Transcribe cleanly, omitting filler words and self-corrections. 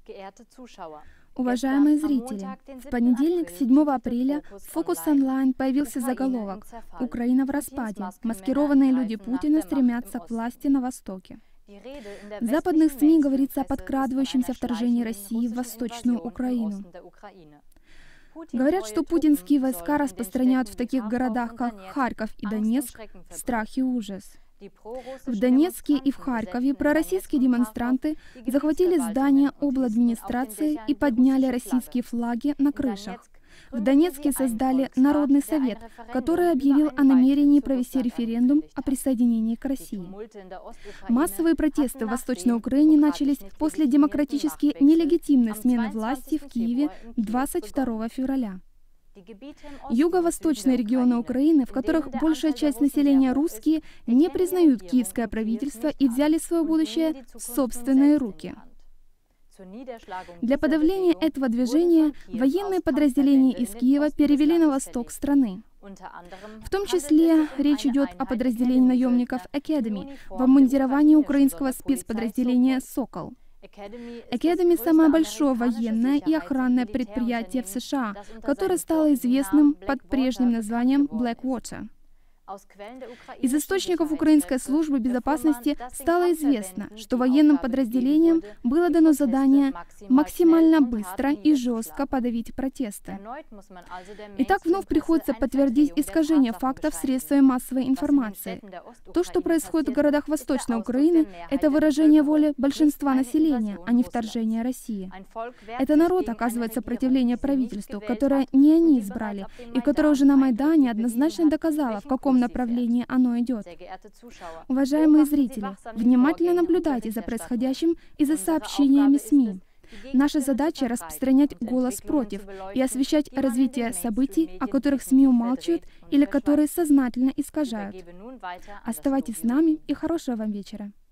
Уважаемые зрители, в понедельник, 7 апреля, в Focus Online появился заголовок «Украина в распаде. Маскированные люди Путина стремятся к власти на Востоке». В западных СМИ говорится о подкрадывающемся вторжении России в Восточную Украину. Говорят, что путинские войска распространяют в таких городах, как Харьков и Донецк, страх и ужас. В Донецке и в Харькове пророссийские демонстранты захватили здания обладминистрации и подняли российские флаги на крышах. В Донецке создали Народный совет, который объявил о намерении провести референдум о присоединении к России. Массовые протесты в Восточной Украине начались после демократически нелегитимной смены власти в Киеве 22 февраля. Юго-восточные регионы Украины, в которых большая часть населения русские, не признают киевское правительство и взяли свое будущее в собственные руки. Для подавления этого движения военные подразделения из Киева перевели на восток страны. В том числе речь идет о подразделении наемников Academy в обмундировании украинского спецподразделения «Сокол». Academy — самое большое военное и охранное предприятие в США, которое стало известным под прежним названием Blackwater. Из источников украинской службы безопасности стало известно, что военным подразделениям было дано задание максимально быстро и жестко подавить протесты. Итак, вновь приходится подтвердить искажение фактов средствами массовой информации. То, что происходит в городах Восточной Украины, это выражение воли большинства населения, а не вторжение России. Это народ оказывает сопротивление правительству, которое не они избрали, и которое уже на Майдане однозначно доказало, в каком направлении оно идет. Уважаемые зрители, внимательно наблюдайте за происходящим и за сообщениями СМИ. Наша задача — распространять голос против и освещать развитие событий, о которых СМИ умалчивают или которые сознательно искажают. Оставайтесь с нами и хорошего вам вечера.